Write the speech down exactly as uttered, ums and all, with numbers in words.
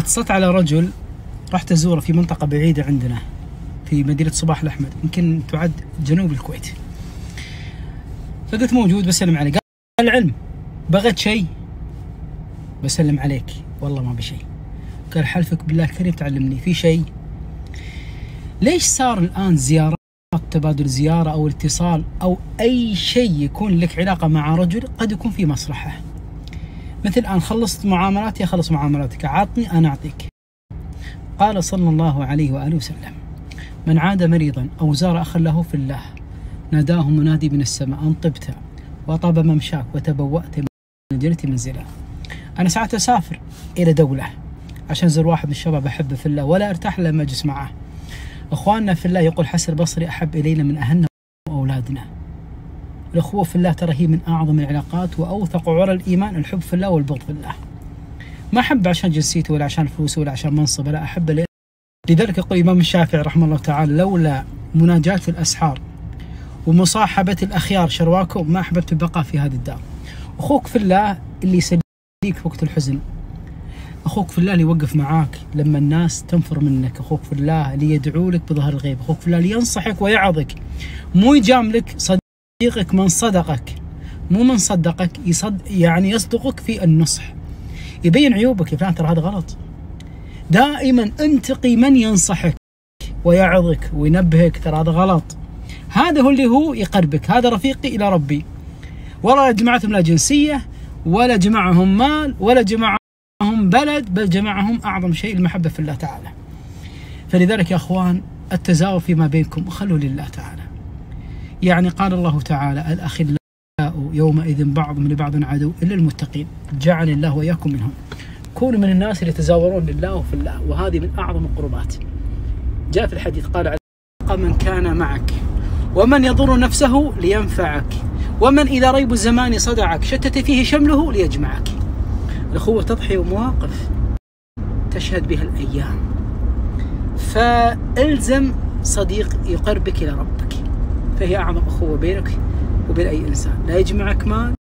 اتصلت على رجل رحت أزوره في منطقة بعيدة عندنا في مدينة صباح الأحمد، يمكن تعد جنوب الكويت. فقلت موجود بسلم عليه. قال العلم بغيت شيء؟ بسلم عليك والله ما بشيء. قال حلفك بالله الكريم تعلمني في شيء. ليش صار الآن زيارات، تبادل زيارة أو اتصال أو أي شيء يكون لك علاقة مع رجل قد يكون في مصلحة؟ مثل الآن خلصت معاملاتي أخلص معاملاتك، عطني أنا أعطيك. قال صلى الله عليه وآله وسلم: من عاد مريضا أو زار أخا له في الله ناداه منادي من السماء أن طبت وطاب ممشاك وتبوأت من الجنة منزلا. أنا ساعات أسافر إلى دولة عشان أزور واحد من الشباب أحبه في الله ولا أرتاح لما أجلس معه. أخواننا في الله يقول حسن البصري: أحب إلينا من أهلنا وأولادنا. الأخوة في الله ترى هي من أعظم العلاقات وأوثق عرى الإيمان، الحب في الله والبغض في الله. ما أحب عشان جنسيته ولا عشان فلوسه ولا عشان منصبه، لا، أحب ليه. لذلك يقول الإمام الشافعي رحمه الله تعالى: لولا مناجاة الأسحار ومصاحبة الأخيار شرواكم ما أحببت البقاء في هذه الدار. أخوك في الله اللي يسليك في وقت الحزن، أخوك في الله اللي يوقف معاك لما الناس تنفر منك، أخوك في الله اللي يدعو لك بظهر الغيب، أخوك في الله اللي ينصحك ويعظك، مو يجاملك. صديقك من صدقك مو من صدقك، يصد يعني يصدقك في النصح، يبين عيوبك، يا فلان ترى هذا غلط. دائما انتقي من ينصحك ويعظك وينبهك ترى هذا غلط. هذا هو اللي هو يقربك، هذا رفيقي إلى ربي. ولا جمعتهم لا جنسية ولا جمعهم مال ولا جمعهم بلد، بل جمعهم أعظم شيء المحبة في الله تعالى. فلذلك يا أخوان التزاور فيما بينكم خلوا لله تعالى. يعني قال الله تعالى: الأخلاء يومئذ بعضهم لبعض عدو إلا المتقين. جعل الله وإياكم منهم. كونوا من الناس اللي يتزاورون لله وفي الله، وهذه من أعظم القربات. جاء في الحديث قال: من كان معك ومن يضر نفسه لينفعك ومن إذا ريب الزمان صدعك شتت فيه شمله ليجمعك. الأخوة تضحي ومواقف تشهد بها الأيام، فالزم صديق يقربك إلى ربك، فهي أعظم أخوة بينك وبين أي إنسان. لا يجمعك مال